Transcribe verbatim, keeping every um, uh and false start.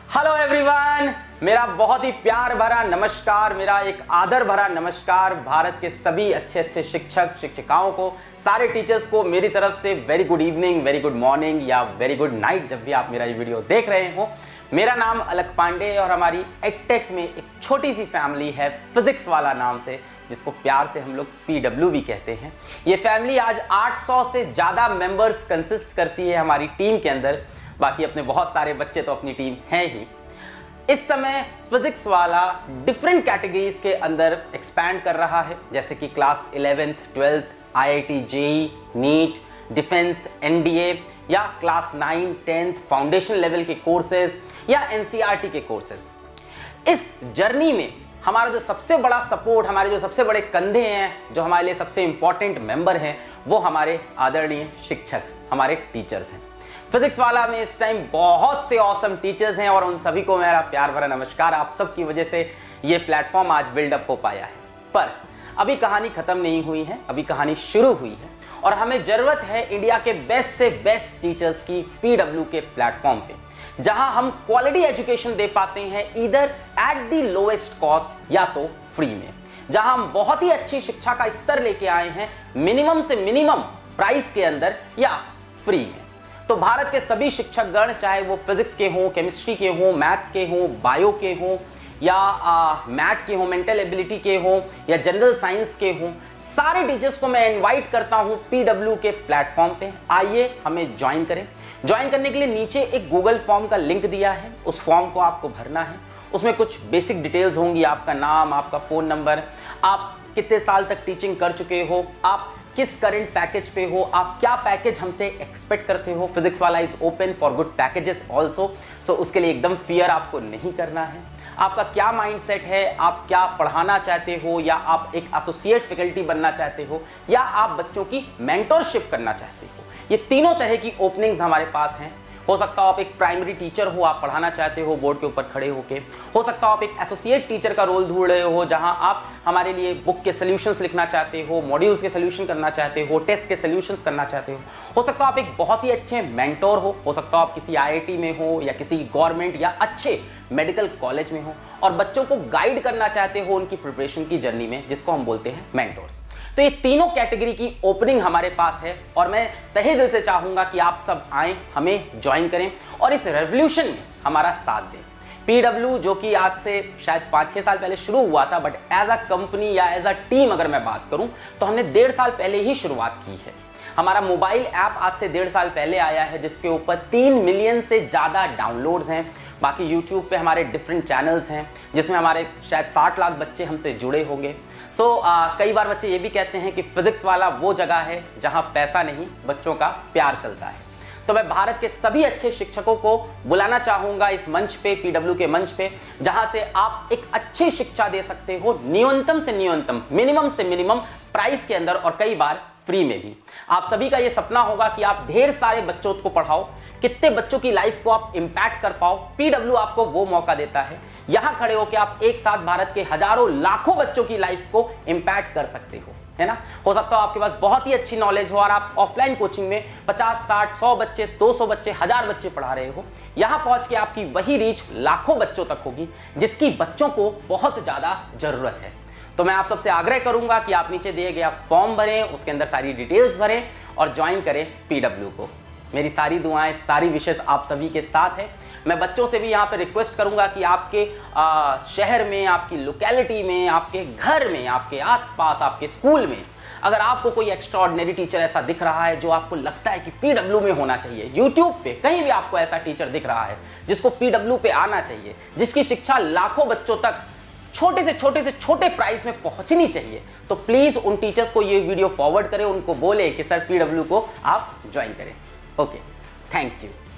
Hello everyone, मेरा बहुत ही प्यार भरा नमस्कार, मेरा एक आदर भरा नमस्कार भारत के सभी अच्छे अच्छे शिक्षक शिक्षिकाओं को, सारे टीचर्स को मेरी तरफ से very good evening, very good morning या वेरी गुड नाइट, जब भी आप मेरा ये वीडियो देख रहे हो। मेरा नाम अलक पांडे है और हमारी एडटेक में एक छोटी सी फैमिली है फिजिक्स वाला नाम से, जिसको प्यार से हम लोग पी डब्ल्यू भी कहते हैं। ये फैमिली आज आठ सौ से ज़्यादा मेंबर्स कंसिस्ट करती है हमारी टीम के अंदर। बाकी अपने बहुत सारे बच्चे तो अपनी टीम हैं ही। इस समय फिजिक्स वाला डिफरेंट कैटेगरीज के अंदर एक्सपैंड कर रहा है, जैसे कि class eleventh, twelfth, I I T, J E, NEET, defence, N D A या class nine, tenth foundation level के कोर्सेज या एन सी आर टी के कोर्सेज। इस जर्नी में हमारा जो सबसे बड़ा सपोर्ट, हमारे जो सबसे बड़े कंधे हैं, जो हमारे लिए सबसे इंपॉर्टेंट मेंबर हैं, वो हमारे आदरणीय शिक्षक, हमारे टीचर्स हैं। फिजिक्स वाला में इस टाइम बहुत से ऑसम टीचर्स हैं और उन सभी को मेरा प्यार भरा नमस्कार। आप सब की वजह से ये प्लेटफॉर्म आज बिल्डअप हो पाया है। पर अभी कहानी खत्म नहीं हुई है, अभी कहानी शुरू हुई है और हमें जरूरत है इंडिया के बेस्ट से बेस्ट टीचर्स की पी डब्ल्यू के प्लेटफॉर्म पे, जहां हम क्वालिटी एजुकेशन दे पाते हैं इधर एट द लोएस्ट कॉस्ट या तो फ्री में, जहां हम बहुत ही अच्छी शिक्षा का स्तर लेके आए हैं मिनिमम से मिनिमम प्राइस के अंदर या फ्री में। तो भारत के सभी शिक्षकगण, चाहे वो फिजिक्स के हों, केमिस्ट्री के हों, मैथ्स के हों, बायो के हों या मैथ के हों, मेंटल एबिलिटी के हों या जनरल साइंस के हों, सारे टीचर्स को मैं इनवाइट करता हूं पी डब्ल्यू के प्लेटफॉर्म पे। आइए हमें ज्वाइन करें। ज्वाइन करने के लिए नीचे एक गूगल फॉर्म का लिंक दिया है, उस फॉर्म को आपको भरना है। उसमें कुछ बेसिक डिटेल्स होंगी, आपका नाम, आपका फ़ोन नंबर, आप कितने साल तक टीचिंग कर चुके हो, आप किस करंट पैकेज पे हो, आप क्या पैकेज हमसे एक्सपेक्ट करते हो। फिजिक्स वाला is open for good packages also, so उसके लिए एकदम फियर आपको नहीं करना है। आपका क्या माइंडसेट है, आप क्या पढ़ाना चाहते हो, या आप एक एसोसिएट फैकल्टी बनना चाहते हो, या आप बच्चों की मेंटरशिप करना चाहते हो। ये तीनों तरह की ओपनिंग्स हमारे पास हैं। हो सकता हो आप एक प्राइमरी टीचर हो, आप पढ़ाना चाहते हो बोर्ड के ऊपर खड़े होके। हो सकता हो आप एक एसोसिएट टीचर का रोल ढूंढ रहे हो, जहां आप हमारे लिए बुक के सॉल्यूशंस लिखना चाहते हो, मॉड्यूल्स के सॉल्यूशन करना चाहते हो, टेस्ट के सॉल्यूशंस करना चाहते हो। हो सकता हो आप एक बहुत ही अच्छे मेंटोर हो, हो सकता हो आप किसी आई आई टी में हो या किसी गवर्नमेंट या अच्छे मेडिकल कॉलेज में हो और बच्चों को गाइड करना चाहते हो उनकी प्रिपरेशन की जर्नी में, जिसको हम बोलते हैं मेंटोर्स। तो ये तीनों कैटेगरी की ओपनिंग हमारे पास है और मैं तहे दिल से चाहूंगा कि आप सब आएं, हमें ज्वाइन करें और इस रेवोल्यूशन में हमारा साथ दें। पी डब्ल्यू जो कि आज से शायद पाँच छः साल पहले शुरू हुआ था, बट एज अ कंपनी या एज अ टीम अगर मैं बात करूं तो हमने डेढ़ साल पहले ही शुरुआत की है। हमारा मोबाइल ऐप आज से डेढ़ साल पहले आया है, जिसके ऊपर तीन मिलियन से ज़्यादा डाउनलोड्स हैं। बाकी यूट्यूब पे हमारे डिफरेंट चैनल्स हैं, जिसमें हमारे शायद साठ लाख बच्चे हमसे जुड़े होंगे। सो so, कई बार बच्चे ये भी कहते हैं कि फिजिक्स वाला वो जगह है जहां पैसा नहीं, बच्चों का प्यार चलता है। तो मैं भारत के सभी अच्छे शिक्षकों को बुलाना चाहूंगा इस मंच पे, पी डब्ल्यू के मंच पे, जहां से आप एक अच्छी शिक्षा दे सकते हो न्यूनतम से न्यूनतम, मिनिमम से मिनिमम प्राइस के अंदर और कई बार फ्री में भी। आप सभी का ये सपना होगा कि आप ढेर सारे बच्चों को पढ़ाओ, कितने बच्चों की लाइफ को आप इंपैक्ट कर पाओ। पी डब्ल्यू आपको वो मौका देता है, यहां खड़े होकर आप एक साथ भारत के हजारों लाखों बच्चों की लाइफ को इंपैक्ट कर सकते हो, है ना। हो सकता हो आपके पास बहुत ही अच्छी नॉलेज हो और आप ऑफलाइन कोचिंग में पचास, साठ, सौ बच्चे, दो सौ बच्चे, हजार बच्चे पढ़ा रहे हो। यहां पहुंच के आपकी वही रीच लाखों बच्चों तक होगी, जिसकी बच्चों को बहुत ज्यादा जरूरत है। तो मैं आप सबसे आग्रह करूंगा कि आप नीचे दिए गया फॉर्म भरें, उसके अंदर सारी डिटेल्स भरें और ज्वाइन करें पी डब्ल्यू को। मेरी सारी दुआएं, सारी विशेष आप सभी के साथ है। मैं बच्चों से भी यहाँ पे रिक्वेस्ट करूंगा कि आपके आ, शहर में, आपकी लोकेलिटी में, आपके घर में, आपके आसपास, आपके स्कूल में अगर आपको कोई एक्स्ट्राऑर्डिनरी टीचर ऐसा दिख रहा है जो आपको लगता है कि पी डब्ल्यू में होना चाहिए, यूट्यूब पे कहीं भी आपको ऐसा टीचर दिख रहा है जिसको पी डब्ल्यू पे आना चाहिए, जिसकी शिक्षा लाखों बच्चों तक छोटे से छोटे से छोटे प्राइस में पहुंचनी चाहिए, तो प्लीज उन टीचर्स को ये वीडियो फॉरवर्ड करें, उनको बोले कि सर पी डब्ल्यू को आप ज्वाइन करें। Okay, thank you.